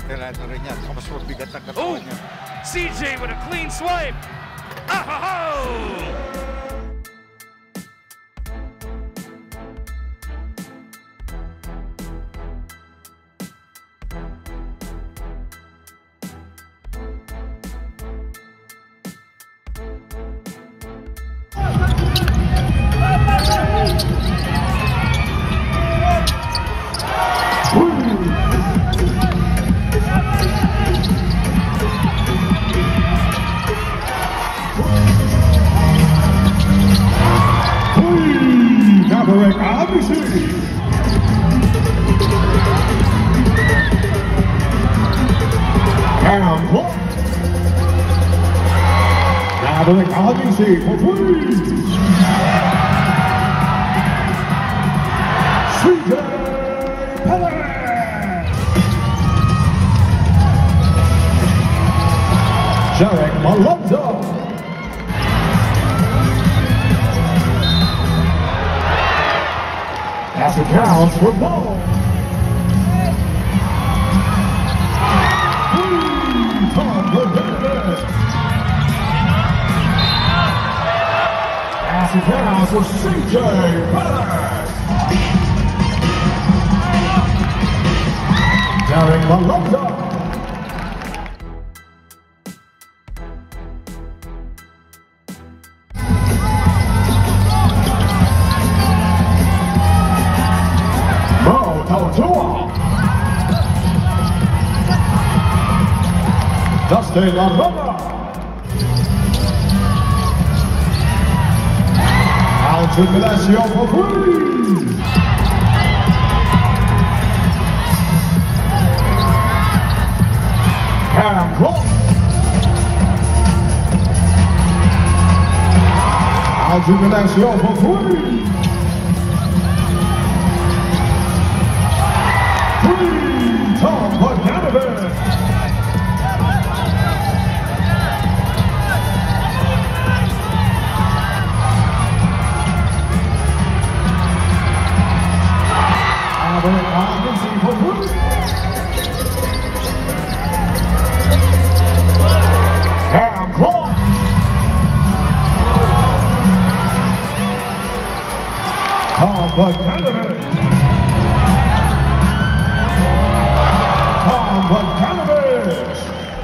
Veterano rin yan. Mas mabigat ang katawan niya. CJ with a clean swipe. Oh! Maverick RBC. And clock. Maverick RBC for three. CJ Perez. Jarek Malonzo. As it counts for ball. Tom Hernandez. As it counts for CJ Perez. Derek Malonzo. Dustin LaRosa. Alton Velasco for three. Cam Clark. Alton Velasco for three. Tom Bogdanovich. Cam Clark. Tom Bogdanovich. Tom Bogdanovich.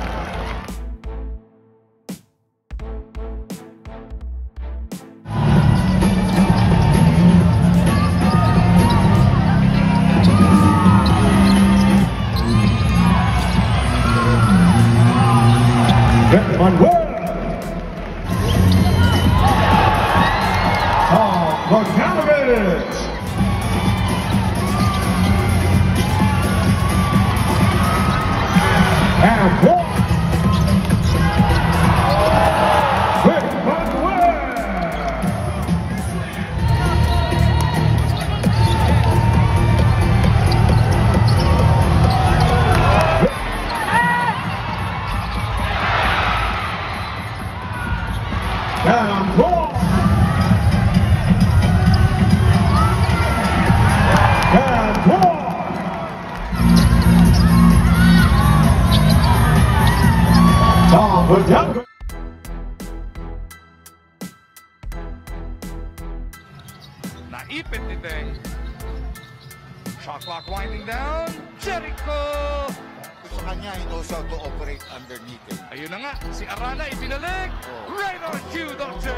Manuel. Tom Bogdanovich. And one. Vic Manuel. And one. And one. Tom Bogdanovich. Naipit ni Deng. Shot clock winding down. Jericho. Sa kanya, he knows how to operate underneath him. Ayun na nga, si Arana ibinalik. Right on cue, Dolce.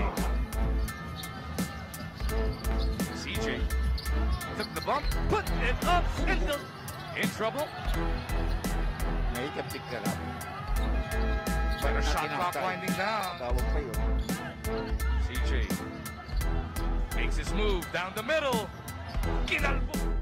CJ took the bump, put it up, in trouble. May can pick that up. But a shot clock winding down. Tawag pa yun. CJ makes his move down the middle. Kinalbo.